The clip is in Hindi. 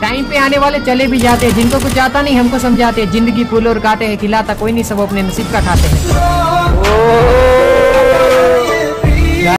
टाइम पे आने वाले चले भी जाते हैं, जिनको कुछ आता नहीं हमको समझाते हैं। जिंदगी फूल और काटे हैं, खिलाता कोई नहीं, सब अपने नसीब का खाते हैं।